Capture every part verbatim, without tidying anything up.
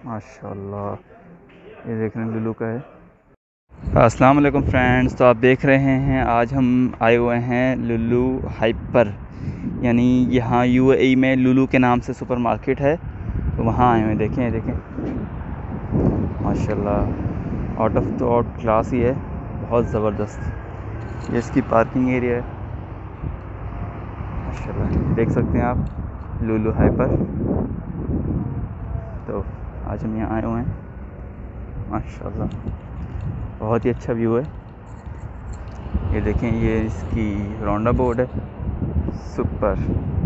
माशाल्लाह, ये देख रहे हैं लुलु का है। अस्सलाम वालेकुम फ्रेंड्स, तो आप देख रहे हैं आज हम आए हुए हैं लुलु हाइपर, यानी यहाँ यूएई में लुलु के नाम से सुपरमार्केट है, तो वहाँ आए हुए हैं। देखें देखें माशाल्लाह, out of the out class ही है, बहुत ज़बरदस्त। ये इसकी पार्किंग एरिया है माशाल्लाह, देख सकते हैं आप लुलु हाइपर। तो आज हम यहाँ आए हुए हैं माशाल्लाह, बहुत ही अच्छा व्यू है। ये देखें, ये इसकी राउंडा बोर्ड है, सुपर।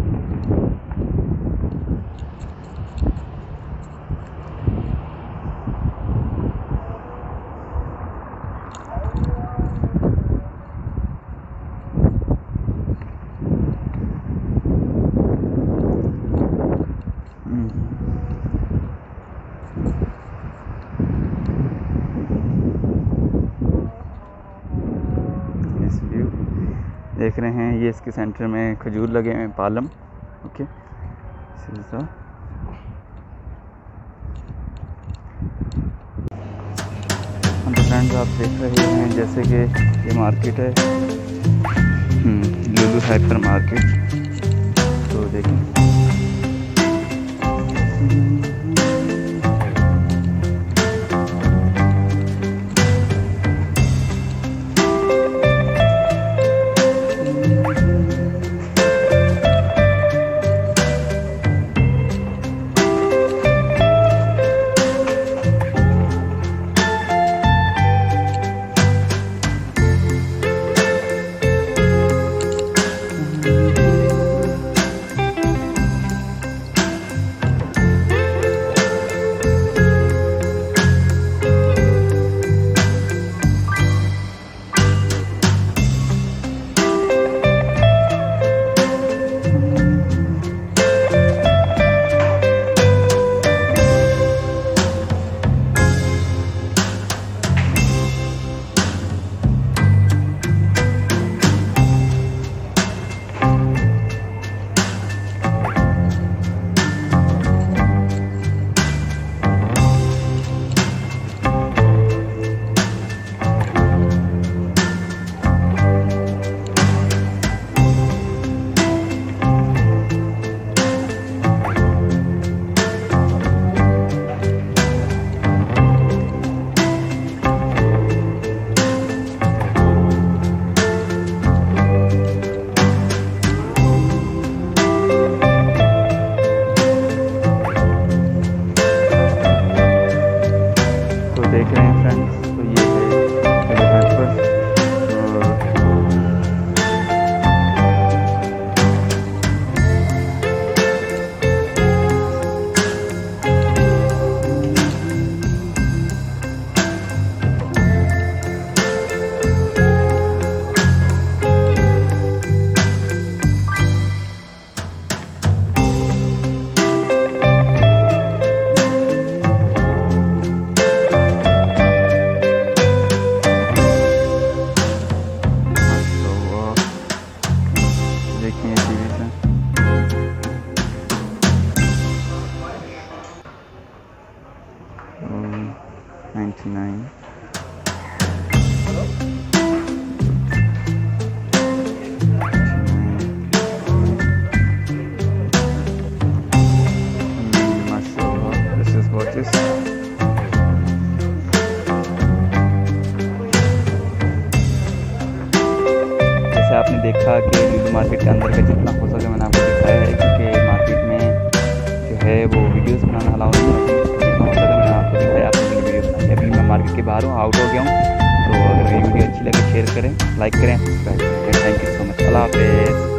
देख रहे हैं ये इसके सेंटर में खजूर लगे हुए हैं, पालम। ओके, तो फ्रेंड्स आप देख रहे हैं जैसे कि ये मार्केट है लुलु हाइपर मार्केट। तो देखें देख रहे हैं फ्रेंड्स, तो ये है हाइपर। ninety-nine माशाल्लाह, दिस इज वॉचेस। जैसे आपने देखा कि लुलु मार्केट के अंदर का जितना हो सके मैंने आपको दिखाया है, क्योंकि मार्केट में जो है वो वीडियोस बनाना अलाउ नहीं है, जितना हो सके मैंने आपको दिखाया। आपने मेरी वीडियो बनाई, अभी मैं मार्केट के बाहर हूँ, आउट हो गया हूँ। तो अगर मेरी वीडियो अच्छी लगे शेयर करें, लाइक करें, सब्सक्राइब करें। थैंक यू सो मच, अल्लाह हाफ़िज़।